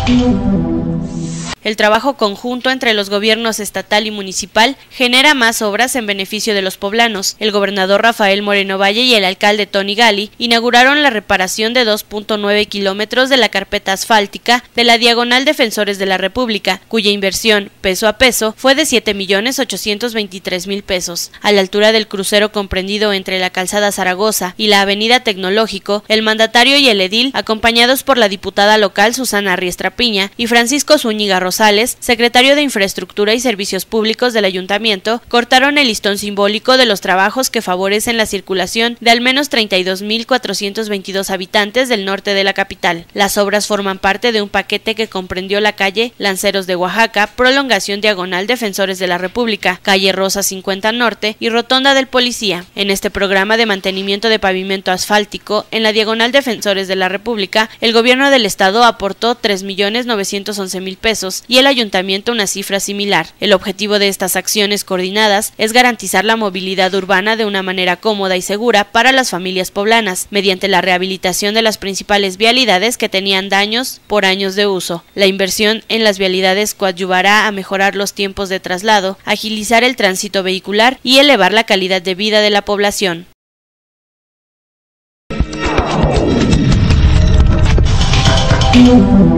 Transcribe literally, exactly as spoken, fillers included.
El trabajo conjunto entre los gobiernos estatal y municipal genera más obras en beneficio de los poblanos. El gobernador Rafael Moreno Valle y el alcalde Tony Gali inauguraron la reparación de dos punto nueve kilómetros de la carpeta asfáltica de la Diagonal Defensores de la República, cuya inversión, peso a peso, fue de siete millones ochocientos veintitrés mil pesos. A la altura del crucero comprendido entre la calzada Zaragoza y la avenida Tecnológico, el mandatario y el edil, acompañados por la diputada local Susana Riestra Piña y Francisco Zúñiga Rosales, secretario de Infraestructura y Servicios Públicos del Ayuntamiento, cortaron el listón simbólico de los trabajos que favorecen la circulación de al menos treinta y dos mil cuatrocientos veintidós habitantes del norte de la capital. Las obras forman parte de un paquete que comprendió la calle Lanceros de Oaxaca, prolongación diagonal Defensores de la República, calle Rosa cincuenta Norte y rotonda del Policía. En este programa de mantenimiento de pavimento asfáltico en la diagonal Defensores de la República, el gobierno del estado aportó tres millones novecientos once mil pesos y el ayuntamiento una cifra similar. El objetivo de estas acciones coordinadas es garantizar la movilidad urbana de una manera cómoda y segura para las familias poblanas, mediante la rehabilitación de las principales vialidades que tenían daños por años de uso. La inversión en las vialidades coadyuvará a mejorar los tiempos de traslado, agilizar el tránsito vehicular y elevar la calidad de vida de la población. Mm-hmm.